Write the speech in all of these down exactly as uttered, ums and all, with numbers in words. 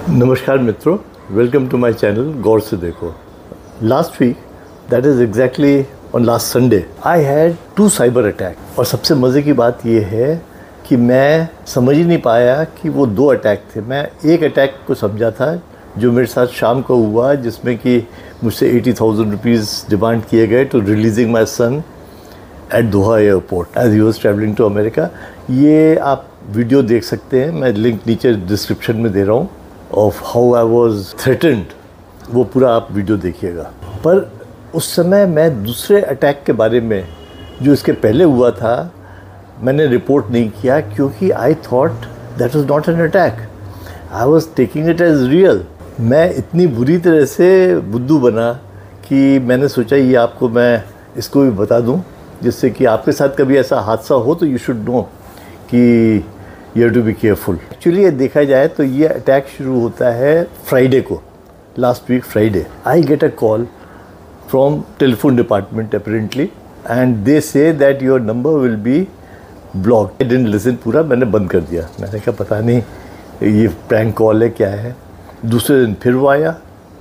नमस्कार मित्रों, welcome to my channel गौर से देखो। Last week, that is exactly on last Sunday, I had to cyber attack. और सबसे मज़े की बात यह है कि मैं समझ ही नहीं पाया कि वो दो अटैक थे। मैं एक अटैक को समझा था जो मेरे साथ शाम को हुआ, जिसमें कि मुझसे एटी थाउजेंड रुपीज़ डिमांड किए गए to releasing my son at Doha airport as he was travelling to America. ये आप वीडियो देख सकते हैं, मैं लिंक नीचे डिस्क्रिप्शन में दे रहा हूँ, of how I was threatened. वो पूरा आप वीडियो देखिएगा। पर उस समय मैं दूसरे अटैक के बारे में, जो इसके पहले हुआ था, मैंने रिपोर्ट नहीं किया क्योंकि I thought that was not an attack, I was taking it as real. मैं इतनी बुरी तरह से बुद्धू बना कि मैंने सोचा ये आपको मैं इसको भी बता दूं, जिससे कि आपके साथ कभी ऐसा हादसा हो तो यू शुड नो कि you have to be careful. Actually ये देखा जाए तो ये अटैक शुरू होता है फ्राइडे को, last week Friday. I get a call from telephone department apparently and they say that your number will be block. I didn't listen, पूरा मैंने बंद कर दिया। मैंने कहा पता नहीं ये प्रैंक कॉल है क्या है। दूसरे दिन फिर वो आया,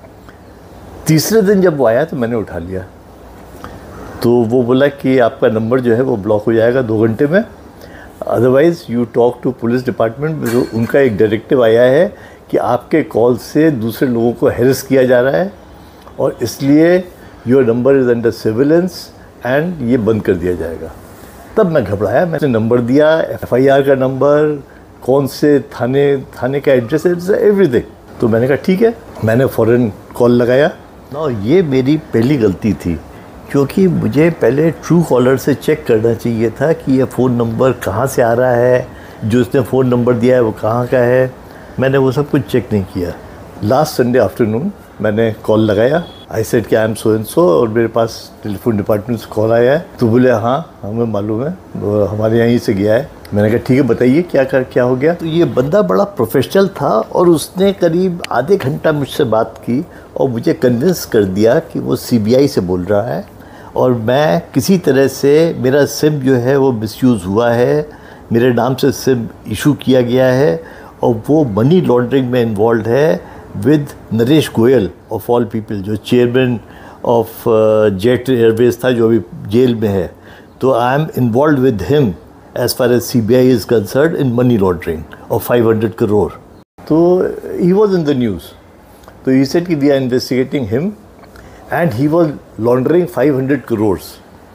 तीसरे दिन जब वो आया तो मैंने उठा लिया। तो वो बोला कि आपका नंबर जो है वो ब्लॉक हो जाएगा दो घंटे में, otherwise you talk to police department. उनका एक डायरेक्टिव आया है कि आपके कॉल से दूसरे लोगों को हैरेस किया जा रहा है और इसलिए your number is under surveillance and ये बंद कर दिया जाएगा। तब मैं घबराया, मैंने नंबर दिया, एफ आई आर का नंबर, कौन से थाने थाने का एड्रेस, इट्स एवरीथिंग। तो मैंने कहा ठीक है, मैंने फ़ौरन कॉल लगाया ना। ये मेरी पहली गलती थी क्योंकि मुझे पहले ट्रू कॉलर से चेक करना चाहिए था कि ये फ़ोन नंबर कहाँ से आ रहा है, जो उसने फ़ोन नंबर दिया है वो कहाँ का है। मैंने वो सब कुछ चेक नहीं किया। लास्ट संडे आफ्टरनून मैंने कॉल लगाया, आई सेड कि I am so and so, और मेरे पास टेलीफोन डिपार्टमेंट से कॉल आया है। तो बोले हाँ हमें मालूम है, वो हमारे यहीं से गया है। मैंने कहा ठीक है बताइए क्या कर क्या हो गया। तो ये बंदा बड़ा प्रोफेशनल था और उसने करीब आधे घंटा मुझसे बात की और मुझे कन्विंस कर दिया कि वो सी बी आई से बोल रहा है और मैं किसी तरह से, मेरा सिम जो है वो मिसयूज़ हुआ है, मेरे नाम से सिम इशू किया गया है और वो मनी लॉन्ड्रिंग में इन्वॉल्व है with Naresh Goyal of all people, जो चेयरमैन ऑफ जेट एयरवेज था, जो अभी जेल में है। तो I am involve with him as far as C B I is concern in money laundering of five hundred crore. तो he was in the news. तो he said कि we are investigating him and he was laundering five hundred crores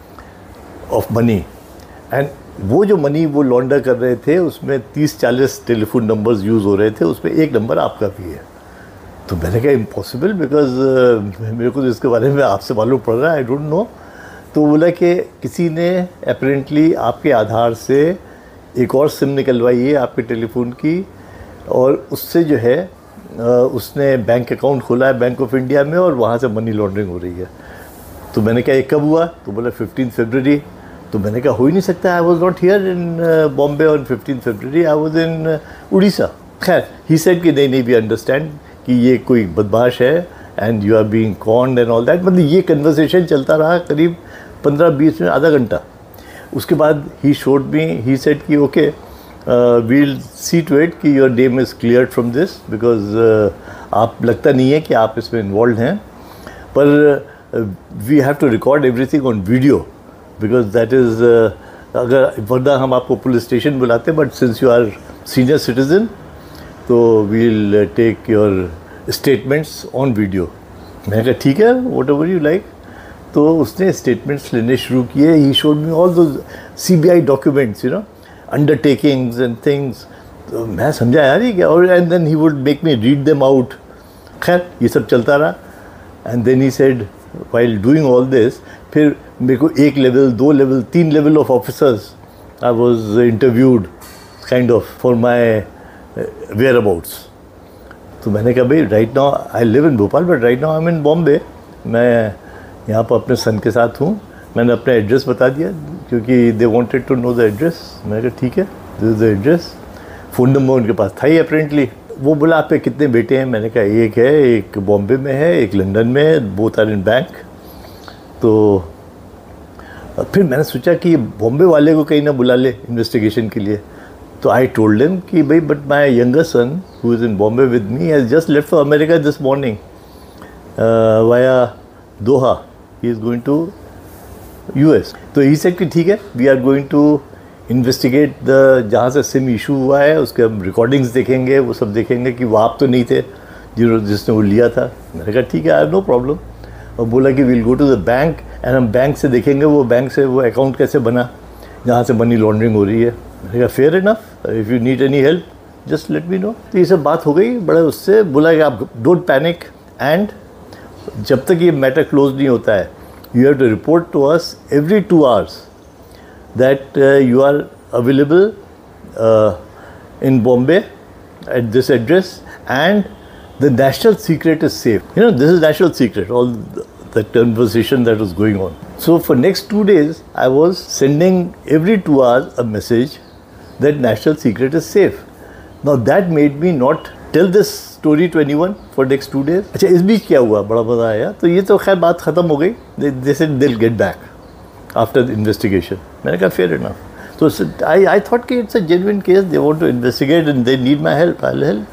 of money। and वो जो money वो लॉन्डर कर रहे थे उसमें तीस चालीस टेलीफोन नंबर्स यूज़ हो रहे थे, उसमें एक नंबर आपका भी है। तो मैंने कहा इम्पॉसिबल, बिकॉज मेरे को तो इसके बारे में आपसे मालूम पड़ रहा है, आई डोंट नो। तो बोला कि किसी ने अपेरेंटली आपके आधार से एक और सिम निकलवाई है आपके टेलीफोन की, और उससे जो है उसने बैंक अकाउंट खोला है बैंक ऑफ इंडिया में और वहाँ से मनी लॉन्ड्रिंग हो रही है। तो मैंने कहा ये कब हुआ? तो बोला फिफ्टीन फरवरी। तो मैंने कहा हो ही नहीं सकता, I was not here in Bombay on fifteen February, I was in Orissa. खैर ही सेड कि नहीं नहीं वी अंडरस्टैंड कि ये कोई बदमाश है and you are being conned and all that. मतलब ये कन्वर्सेशन चलता रहा करीब पंद्रह बीस मिनट, आधा घंटा। उसके बाद he showed me, he said कि okay we'll see to it कि your name is cleared from this, because आप लगता नहीं है कि आप इसमें इन्वॉल्व हैं, पर we have to record everything on video because that is, अगर वरना हम आपको पुलिस स्टेशन बुलाते, but since you are senior citizen तो we'll take your statements on video. मैंने कहा ठीक है, वॉट एवर यू लाइक। तो उसने स्टेटमेंट्स लेने शुरू किए। ही showed me all those C B I documents, you know, undertakings and things। तो मैं समझा यार ये क्या, और and then he would make me read them out. खैर ये सब चलता रहा and then he said while doing all this, फिर मेरे को एक लेवल, दो लेवल, तीन level of officers I was interviewed kind of for my whereabouts. तो मैंने कहा भाई right now I live in Bhopal but right now I am in Bombay, मैं यहाँ पर अपने सन के साथ हूँ। मैंने अपना एड्रेस बता दिया क्योंकि they wanted to know the address. मैंने कहा ठीक है, this is the address. Phone number उनके पास था ही अपेरेंटली। वो बोला आप पे कितने बेटे हैं? मैंने कहा एक है, एक बॉम्बे में है, एक लंदन में है, बोथ आर इन बैंक। तो फिर मैंने सोचा कि बॉम्बे वाले को कहीं ना बुला ले इन्वेस्टिगेशन के लिए। तो आई टोल्ड हिम कि भाई but my younger son who is in Bombay with me has just left for America this morning via Doha, he is going to US. तो ही सेड कि ठीक है, we are going to investigate the, जहाँ से SIM issue हुआ है उसके हम रिकॉर्डिंग्स देखेंगे, वो सब देखेंगे कि वो आप तो नहीं थे जिन्होंने जिसने वो लिया था। मैंने कहा ठीक है, आई हैव नो प्रॉब्लम। और बोला कि will go to the bank and हम बैंक से देखेंगे वो बैंक से वो अकाउंट कैसे बना जहाँ से मनी लॉन्ड्रिंग हो रही है। मैंने कहा fair enough, if you need any help just let me know. तो ये सब बात हो गई बड़ा उससे। बोला कि आप डोंट पैनिक एंड जब तक ये मैटर क्लोज नहीं होता है you have to report to us every two hours that uh, you are available uh, in Bombay at this address and the national secret is safe. You know, this is national secret, all the, the conversation that was going on. So for next two days, I was sending every two hours a message that national secret is safe. Now that made me not tell this story to anyone for next two days. अच्छा, इस बीच क्या हुआ, बड़ा मज़ा आया। तो ये तो खैर बात ख़त्म हो गई। They said they'll get back after the investigation. मैंने कहा fair enough. So I I thought कि it's a genuine case. They want to investigate and they need my help. I'll help.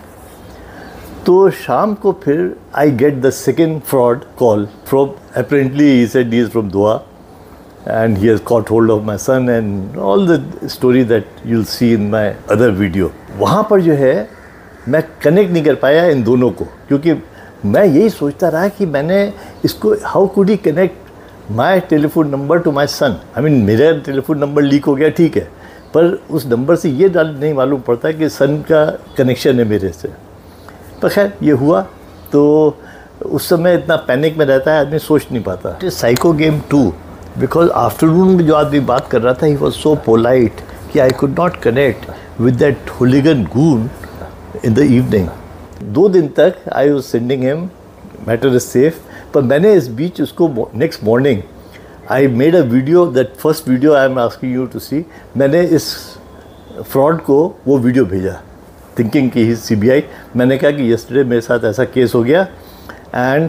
तो शाम को फिर I get the second fraud call from, apparently he said he is from Doha and he has caught hold of my son and all the story that you'll see in my other video. वहाँ पर जो है मैं connect नहीं कर पाया इन दोनों को, क्योंकि मैं यही सोचता रहा कि मैंने इसको, how could he connect my telephone number to my son. I mean मेरा टेलीफोन नंबर लीक हो गया ठीक है, पर उस नंबर से ये डाल नहीं मालूम पड़ता कि सन का कनेक्शन है मेरे से। पर खैर ये हुआ। तो उस समय इतना पैनिक में रहता है आदमी, सोच नहीं पाता। Psycho game too, because afternoon में जो आदमी बात कर रहा था ही वॉज सो पोलाइट कि I could not connect with that hooligan goon in the evening. दो दिन तक I was sending him matter is safe, पर मैंने इस बीच उसको next morning I made a video, that first video I am asking you to see. मैंने इस फ्रॉड को वो वीडियो भेजा थिंकिंग कि ही सी बी आई। मैंने कहा कि यस्टरडे मेरे साथ ऐसा केस हो गया and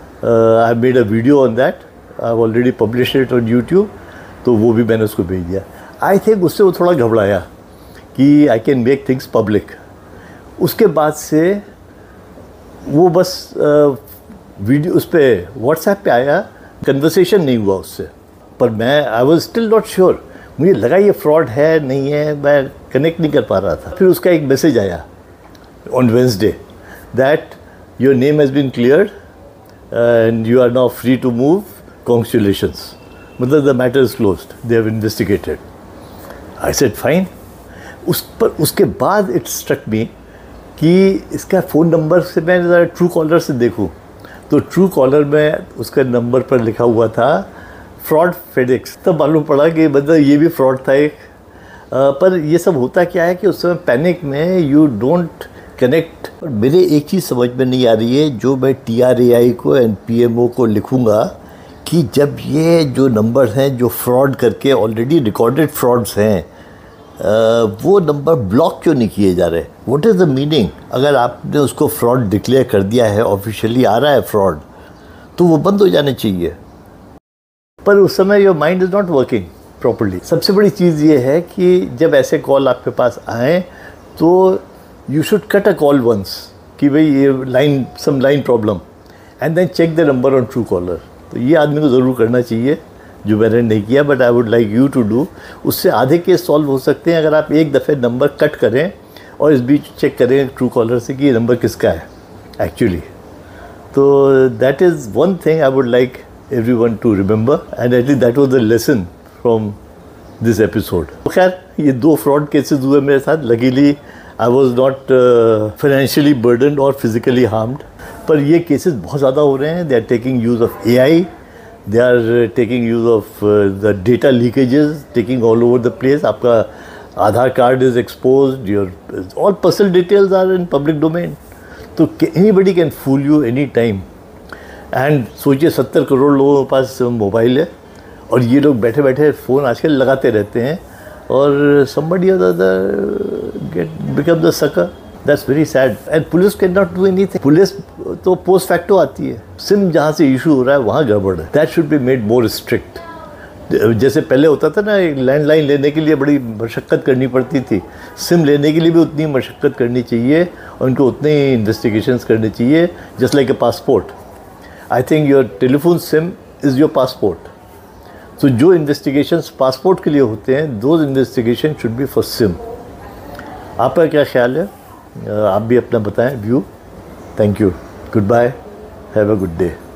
I made a video on that, I have already publish it on YouTube. तो वो भी मैंने उसको भेज दिया। आई थिंक उससे वो थोड़ा घबराया कि I can make things public. उसके बाद से वो बस वीडियो उस पर व्हाट्सएप पे आया, कन्वर्सेशन नहीं हुआ उससे। पर मैं I was still not sure, मुझे लगा ये फ्रॉड है नहीं है, मैं कनेक्ट नहीं कर पा रहा था। फिर उसका एक मैसेज आया on Wednesday that your name has been cleared and you are now free to move, congratulations, मतलब the matter is closed, they have investigated. I said fine. उस पर उसके बाद इट स्ट्रक मी कि इसका फ़ोन नंबर से मैं ज़रा ट्रू कॉलर से देखूं, तो ट्रू कॉलर में उसका नंबर पर लिखा हुआ था फ्रॉड फेडेक्स। तब मालूम पड़ा कि मतलब ये भी फ्रॉड था एक। पर ये सब होता क्या है कि उस समय पैनिक में यू डोंट कनेक्ट। मेरे एक चीज़ समझ में नहीं आ रही है, जो मैं टी आर ए आई को एंड पी एम ओ को लिखूँगा कि जब ये जो नंबर हैं जो फ्रॉड करके ऑलरेडी रिकॉर्डेड फ्रॉड्स हैं, Uh, वो नंबर ब्लॉक क्यों नहीं किए जा रहे? What is the meaning? अगर आपने उसको फ्रॉड डिक्लेयर कर दिया है, ऑफिशियली आ रहा है फ्रॉड, तो वो बंद हो जाने चाहिए। पर उस समय your mind is not working properly. सबसे बड़ी चीज़ ये है कि जब ऐसे कॉल आपके पास आए तो you should cut a call once कि भाई ये line some line problem and then check the number on Truecaller. तो ये आदमी को ज़रूर करना चाहिए, जो मैंने नहीं किया, but I would like you to do. उससे आधे केस सॉल्व हो सकते हैं अगर आप एक दफ़े नंबर कट करें और इस बीच चेक करें ट्रू कॉलर से कि ये नंबर किसका है एक्चुअली। तो that is one thing I would like everyone to remember, and at least that was the lesson from this episode. खैर ये दो फ्रॉड केसेस हुए मेरे साथ। Luckily I was not financially burdened और फिजिकली हार्म्ड, पर ये केसेस बहुत ज़्यादा हो रहे हैं। They are taking use of A I, they are taking use of uh, the data leakages, taking all over the place. आपका Aadhaar card is exposed, your all personal details are in public domain. तो anybody can fool you any time. And सोचिए सत्तर करोड़ लोगों के पास mobile है और ये लोग बैठे बैठे फ़ोन आजकल लगाते रहते हैं और somebody or the other get become the sucker. That's very sad. And police cannot do anything. Police तो पोस्ट फैक्टो आती है, सिम जहाँ से इशू हो रहा है वहाँ गड़बड़ है। That should be made more strict. जैसे पहले होता था ना, एक लैंडलाइन लेने के लिए बड़ी मशक्क़त करनी पड़ती थी, सिम लेने के लिए भी उतनी मशक्क़त करनी चाहिए और उनको उतने ही इन्वेस्टिगेशंस करने चाहिए, just like a passport. I think your telephone sim is your passport. तो जो इन्वेस्टिगेशंस पासपोर्ट के लिए होते हैं, those investigation should be for sim. आपका क्या ख्याल है? आप भी अपना बताएं view. Thank you, good bye, have a good day.